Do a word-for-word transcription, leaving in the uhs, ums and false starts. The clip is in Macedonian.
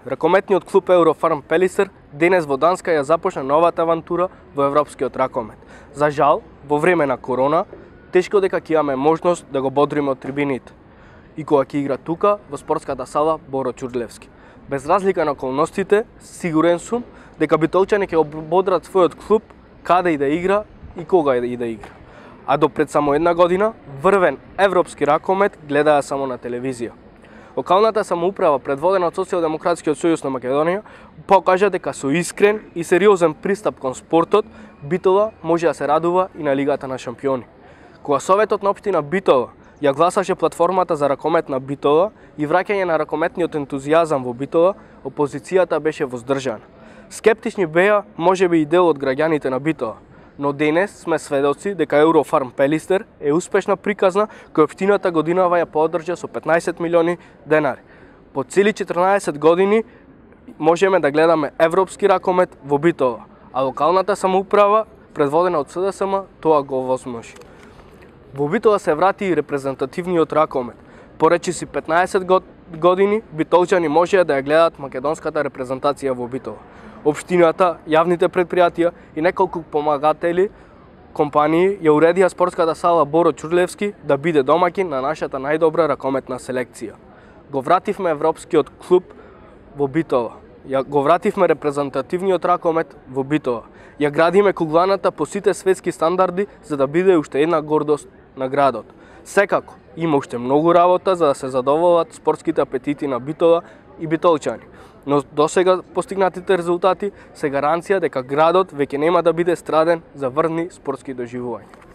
Ракометниот клуб Eurofarm Пелистер денес во Данска ја започна новата авантура во европскиот ракомет. За жал, во време на корона, тешко дека ќе имаме можност да го бодриме од трибините. И кога ќе игра тука, во спортската сала Боро Ќурлевски. Без разлика на околностите, сигурен сум дека битолчани ќе ободрат својот клуб каде и да игра и кога и да игра. А до пред само една година, врвен европски ракомет гледаа само на телевизија. Локалната самоуправа, предводена од Социјалдемократскиот сојуз на Македонија, покажа дека со искрен и сериозен пристап кон спортот, Битола може да се радува и на Лигата на шампиони. Кога Советот на општина Битола ја гласаше платформата за ракомет на Битола и враќање на ракометниот ентузијазам во Битола, опозицијата беше воздържана. Скептични беа можеби и дел од граѓаните на Битола, но денес сме сведоци дека Eurofarm Пелистер е успешна приказна која општината годинава ја поддржа со петнаесет милиони денари. По цели четрнаесет години можеме да гледаме европски ракомет во Битола, а локалната самоуправа, предводена од СДСМ, тоа го возможи. Во Битола се врати и репрезентативниот ракомет. Поречиси петнаесет години, битолчани можеа да ја гледат македонската репрезентација во Битола. Општината, јавните предпријатија и неколку помагатели компании ја уредија спортската сала Боро Ќурлевски да биде домаќин на нашата најдобра ракометна селекција. Го вративме европскиот клуб во Битола. Ја го вративме репрезентативниот ракомет во Битола. Ја градиме кугланата по сите светски стандарди за да биде уште една гордост на градот. Секако, има уште многу работа за да се задоволат спортските апетити на Битола и битолчани. Но досега постигнатите резултати се гаранција дека градот веќе нема да биде страден за врни спортски доживувања.